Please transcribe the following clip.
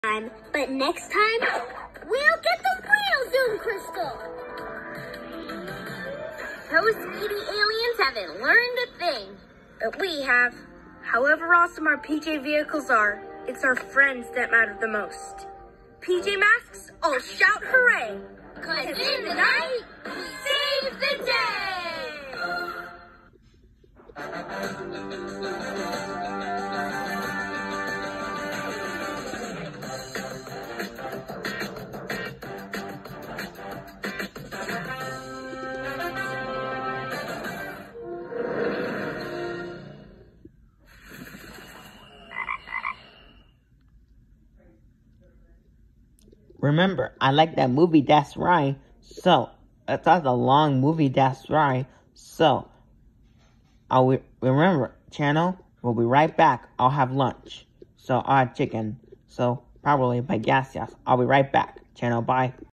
But next time, we'll get the real Zoom crystal. Those speedy aliens haven't learned a thing. But we have. However awesome our PJ vehicles are, it's our friends that matter the most. PJ Masks, all shout hooray! 'Cause in the night, we save the day! Remember, I like that movie, that's right. So, it's not a long movie, that's right. So, remember, channel, we'll be right back. I'll have lunch. So, I'll have chicken. So, probably by gas, yes. I'll be right back. Channel, bye.